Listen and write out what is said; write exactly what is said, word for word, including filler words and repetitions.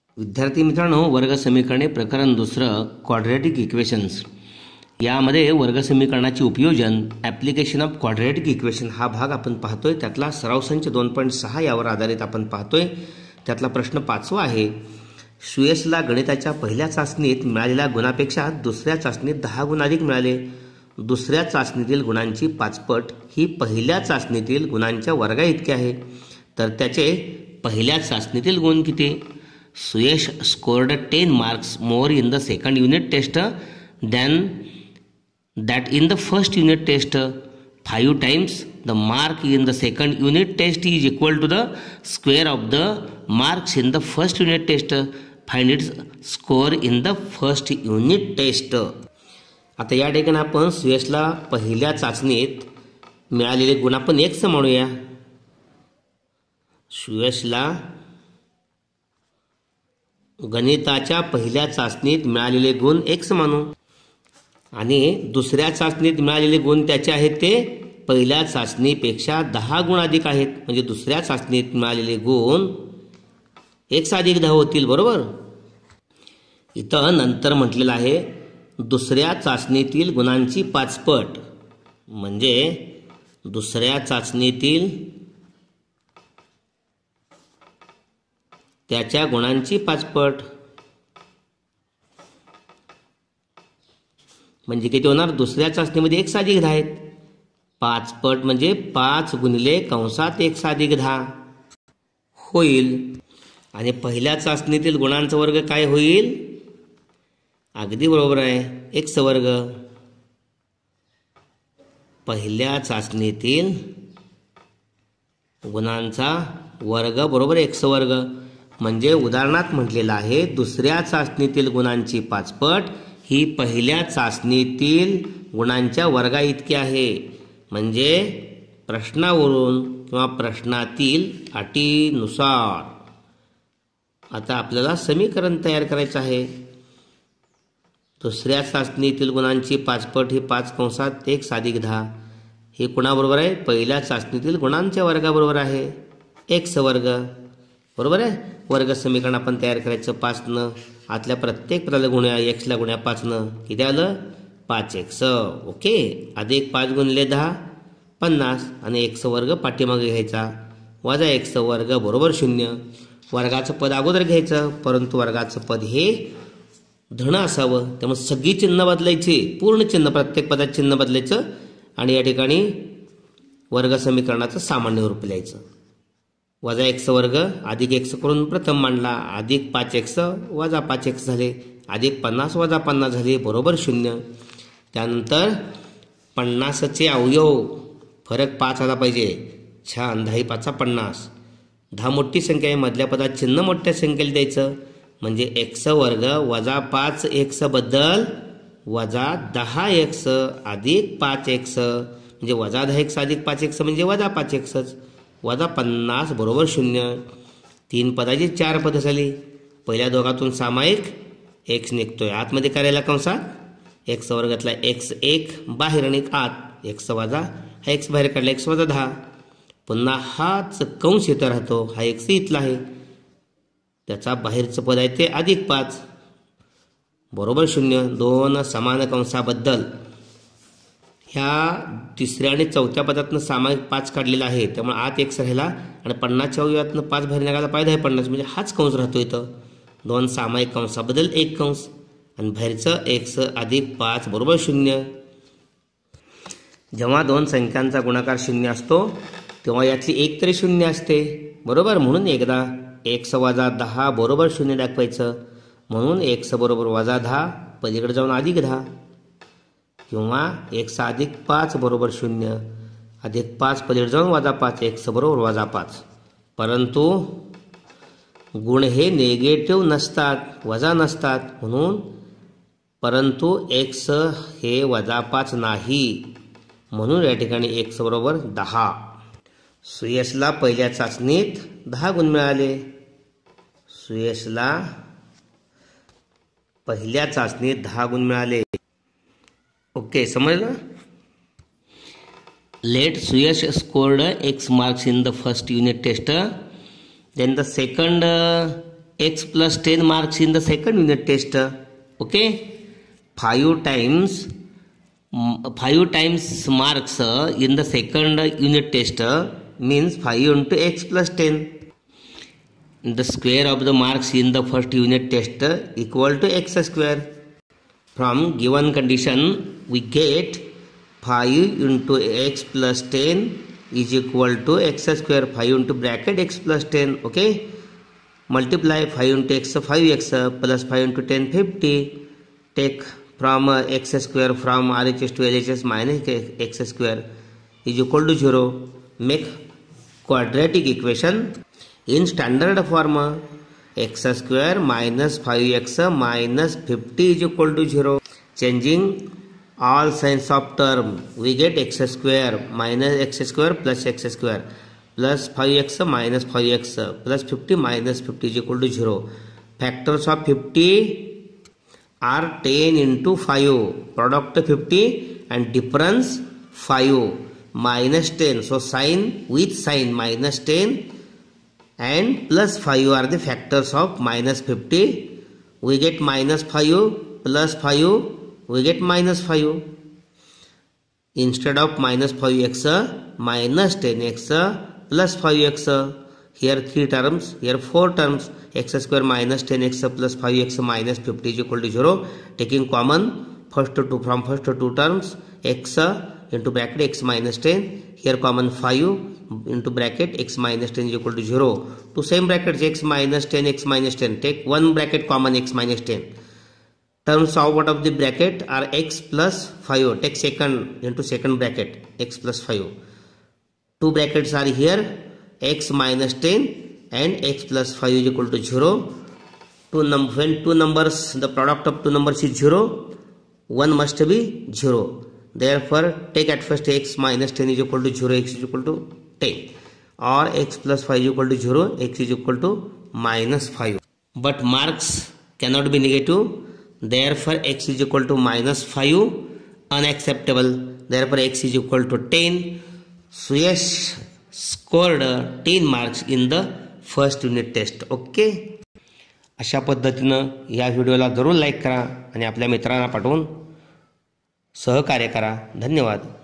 विद्यार्थी मित्रांनो, वर्ग समीकरणे प्रकरण दुसरं क्वाड्रॅटिक इक्वेशन्स यामध्ये वर्ग समीकरणाचे उपयोजन ॲप्लिकेशन ऑफ क्वाड्रॅटिक इक्वेशन हा भाग आपण पाहतोय. त्यातला सराव संच दोन पॉईंट सहा यावर आधारित आपण पाहतोय. त्यातला प्रश्न पाचवा आहे. सुयशला गणिताच्या पहिल्या चाचणीत मिळालेल्या गुणापेक्षा दुसऱ्या चाचणीत दहा गुण अधिक मिळाले. दुसऱ्या चाचणीतील गुणांची पाचपट ही पहिल्या चाचणीतील गुणांच्या वर्गा इतके आहे. तर त्याचे पहिल्या चाचणीतील गुण किती? Suyash scored ten marks more in the second unit test than that in the first unit test. Five times the mark in the second unit test is equal to the square of the marks in the first unit test. Find its score in the first unit test. आता या ठिकाणी आपण सुयशला पहिल्या चाचणीत मिळालेले गुण आपण x म्हणूया. सुयशला गणिताच्या पहिल्या चाचणीत मिळालेले गुण एक्स मानू आणि दुसऱ्या चाचणीत मिळालेले गुण त्याचे आहेत ते पहिल्या चाचणीपेक्षा दहा गुण अधिक आहेत. म्हणजे दुसऱ्या चाचणीत मिळालेले गुण एक्स अधिक दहा होतील. बरोबर. इथं नंतर म्हटलेलं आहे दुसऱ्या चाचणीतील गुणांची पाचपट, म्हणजे दुसऱ्या चाचणीतील त्याच्या गुणांची पाचपट म्हणजे किती होणार? दुसऱ्या चाचणीमध्ये एक अधिक दहा आहेत. पाचपट म्हणजे पाच गुणिले कंसात एक अधिक दहा होईल. आणि पहिल्या चाचणीतील गुणांचा वर्ग काय होईल? अगदी बरोबर आहे, एक्स वर्ग. पहिल्या चाचणीतील गुणांचा वर्ग बरोबर एक्स वर्ग. म्हणजे उदाहरणात म्हटलेलं आहे दुसऱ्या चाचणीतील गुणांची पाचपट ही पहिल्या चाचणीतील गुणांच्या वर्गा इतकी आहे. म्हणजे प्रश्नावरून किंवा प्रश्नातील अटीनुसार आता आपल्याला समीकरण तयार करायचं आहे. दुसऱ्या चाचणीतील गुणांची पाचपट ही पाच कंसात एक अधिक दहा हे कुणाबरोबर आहे? पहिल्या चाचणीतील गुणांच्या वर्गाबरोबर आहे, एक्स वर्ग. बरोबर आहे. वर्ग समीकरण आपण तयार करायचं पाचनं. आतल्या प्रत्येक पदाला गुणूया, एक्सला गुणूया पाचनं. किती आलं? पाच एक्स. ओके. अधिक पाच गुणिले दहा पन्नास आणि एक्स वर्ग पाठीमागे घ्यायचा वजा एक्स वर्ग बरोबर शून्य. वर्गाचं पद अगोदर घ्यायचं, परंतु वर्गाचं पद हे धन असावं. त्यामुळे सगळी चिन्ह बदलायची, पूर्ण चिन्ह, प्रत्येक पदात चिन्ह बदलायचं आणि या ठिकाणी वर्ग समीकरणाचं सामान्य रूप लिहायचं. वजा एक्स वर्ग अधिक एक्स करून प्रथम मांडला, अधिक पाच एक्स वजा पाच एक्स झाले, अधिक पन्नास वजा पन्नास झाले बरोबर शून्य. त्यानंतर पन्नासचे अवयव फरक पाच आला पाहिजे. छान. दहा पाचा पन्नास. दहा मोठी संख्या आहे, मधल्या पदात चिन्ह मोठ्या संख्येला द्यायचं. म्हणजे एक्स वर्ग वजा पाच एक्स बद्दल वजा दहा एक्स अधिक पाच एक्स म्हणजे वजा दहा एक्स अधिक पाच एक्स म्हणजे वजा पाच एक्सच. वजा पन्नास बरोबर शून्य. तीन पदाची चार पदं झाली. पहिल्या दोघातून सामायिक एक्स निघतोय, आतमध्ये करायला कंसात एक्स वर्गातला एक्स एक बाहेर आणि आत एक्स वजा हा एक्स बाहेर काढला, एक्स वजा दहा. पुन्हा हाच कंस इथं राहतो, हा एक्स इथला आहे, त्याचा बाहेरचं पद आहे ते अधिक पाच बरोबर शून्य. दोन समान कंसाबद्दल ह्या तिसऱ्या आणि चौथ्या पदातनं सामायिक पाच काढलेला आहे, त्यामुळे आत एक्स राहिला आणि पन्नासच्या अवयवातनं पाच बाहेर निघाला पाहिजे आहे पन्नास, म्हणजे हाच कंस राहतो इथं. दोन सामायिक कंसाबद्दल एक कंस आणि बाहेरचं एक्स अधिक पाच बरोबर शून्य. जेव्हा दोन संख्यांचा गुणाकार शून्य असतो तेव्हा यातली एक तरी शून्य असते. बरोबर. म्हणून एकदा एक्स वजा दहा बरोबर शून्य दाखवायचं. म्हणून एक्स बरोबर वजा दहा पलीकडे जाऊन अधिक दहा किंवा एक्स अधिक पाच बरोबर शून्य, अधिक पाच पलीकडे जाऊन वजा पाच, एक्स बरोबर वजा पाच. परंतु गुण हे नेगेटिव्ह नसतात, वजा नसतात. म्हणून परंतु एक्स हे वजा पाच नाही, म्हणून या ठिकाणी एक्स बरोबर दहा. सुयशला पहिल्या चाचणीत दहा गुण मिळाले. सुयशला पहिल्या चाचणीत दहा गुण मिळाले. ओके, समजलं. Let Suyash scored x marks in the first unit test, then the second x plus ten marks in the second unit test. Okay, five times five times marks in the second unit test means five into x plus ten. The square of the marks in the first unit test equal to x square. From given condition we get five into x plus ten is equal to x square, five into bracket x plus ten. Okay, multiply five into x, five x plus five into ten, fifty. Take from uh, x square from R H S to L H S minus x square is equal to zero. Make quadratic equation in standard form. X square minus five x minus fifty is equal to zero. Changing all signs of term, we get x square minus x square plus x square plus five x minus five x plus fifty minus fifty is equal to zero. Factors of fifty are ten into five, product fifty and difference five, minus ten. So sign with sign minus ten and plus five are the factors of minus fifty. We get minus five plus five, we get minus five. Instead of minus five x, minus ten x plus five x. Here three terms, here four terms. X square minus ten x plus five x minus fifty is equal to zero. Taking common first two from first two terms, x into bracket x minus ten. Here common five into bracket x minus ten is equal to zero. Two same brackets, x minus ten, x minus ten. Take one bracket common, x minus ten. Terms out of the bracket are x plus five. Take second into second bracket, x plus five. Two brackets are here, x minus ten and x plus five is equal to zero. Two num when two numbers, the product of two numbers is zero, one must be zero. Therefore, take at first x minus ten is equal to zero, x is equal to ten. Or x plus five is equal to zero, x is equal to minus five. But marks cannot be negative. Therefore, x is equal to minus five, unacceptable. Therefore, x is equal to ten. Suyash scored ten marks in the first unit test. Okay. अशा पद्धतीनं या व्हिडिओला जरूर like करा आणि आपल्या मित्रांना पाठवून सहकार्य करा. धन्यवाद.